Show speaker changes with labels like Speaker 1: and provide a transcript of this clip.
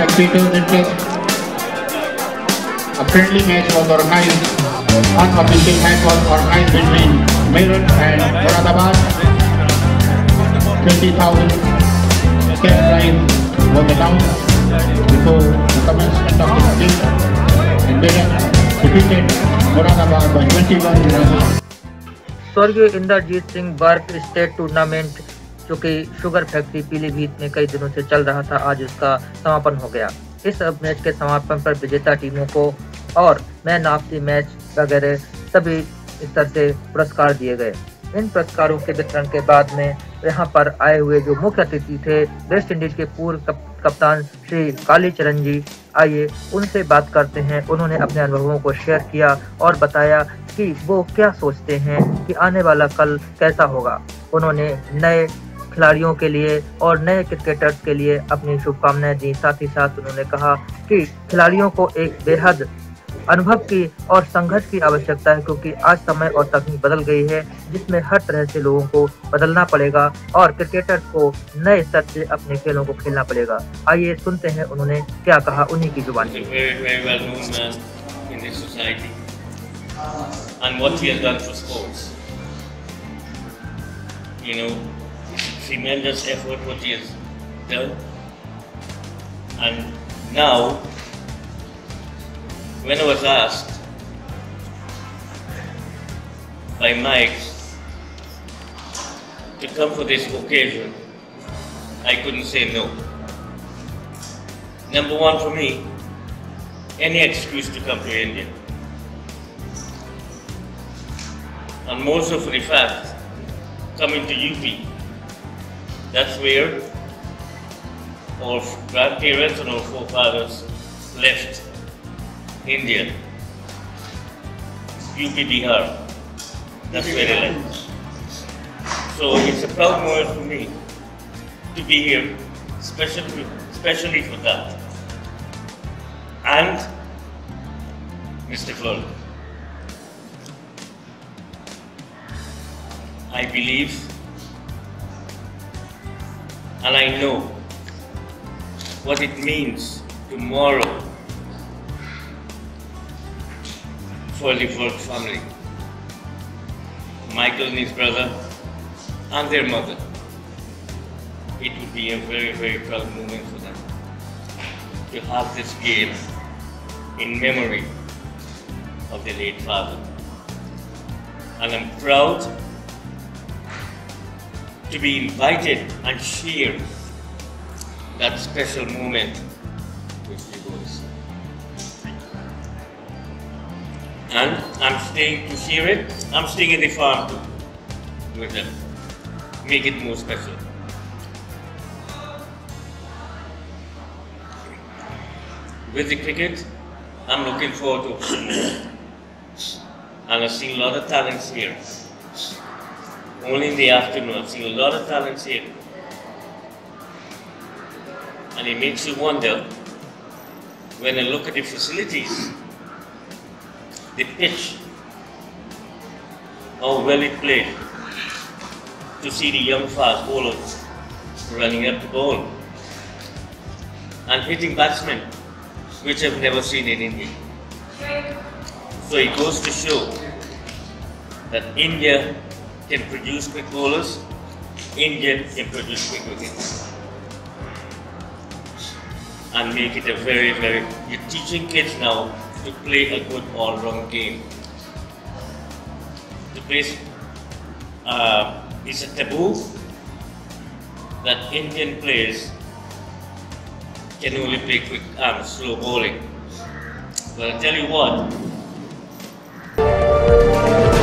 Speaker 1: spectators' interest. A friendly match was organized. Unofficial match was organized between Meerut and Moradabad. 20,000 cash prize was announced before the commencement of the game, and Meerut defeated Moradabad by 21 runs.
Speaker 2: स्वर्गीय Indrajeet Singh work state tournament जो कि sugar factory Pilibhit में कई दिनों से चल रहा था, आज उसका समापन हो गया। इस मैच के समापन पर विजेता टीमों को और मैन ऑफ द मैच वगैरह सभी इस तरह से पुरस्कार दिए गए। इन पुरस्कारों के वितरण के बाद में यहाँ पर आए हुए जो मुख्य अतिथि थे वेस्ट इंडीज के पूर्व कप्तान श्री कालीचरण जी, आइए उनसे बात करते हैं। उन्होंने अपने अनुभवों को शेयर किया और बताया कि वो क्या सोचते हैं कि आने वाला कल कैसा होगा। उन्होंने नए खिलाड़ियों के लिए और नए क्रिकेटर्स के लिए अपनी शुभकामनाएं दी। साथ ही साथ उन्होंने कहा कि खिलाड़ियों को एक बेहद अनुभव की और संघर्ष की आवश्यकता है, क्योंकि आज समय और तकनीक बदल गई है जिसमें हर तरह से लोगों को बदलना पड़ेगा और क्रिकेटर्स को नए स्तर से अपने खेलों को खेलना पड़ेगा। आइए सुनते हैं उन्होंने क्या कहा उन्हीं की जुबानी।
Speaker 3: And what he has done for sports, you know, tremendous effort what he has done. And now, when I was asked by Mike to come for this occasion, I couldn't say no. Number one for me, any excuse to come to India. And more so for the fact, coming to UP, that's where our grandparents and our forefathers left India. UP Bihar, that's where they left. So it's a proud moment for me to be here, especially for that. And Mr. Florida. I believe and I know what it means tomorrow for the Volk family, Michael and his brother and their mother. It would be a very, very proud moment for them to have this game in memory of their late father. And I'm proud to be invited and share that special moment with you boys. And I'm staying to share it. I'm staying in the farm too with them. Make it more special. With the cricket, I'm looking forward to it. And I've seen a lot of talents here. Only in the afternoon, I've seen a lot of talents here. And it makes you wonder, when I look at the facilities, the pitch, how well it played, to see the young fast bowlers running up the ball and hitting batsmen, which I've never seen in India. So it goes to show that India can produce quick bowlers, India can produce quick wickets. And make it a very, very, you're teaching kids now to play a good all-round game. The place is a taboo that Indian players can only play quick, slow bowling. But I tell you what,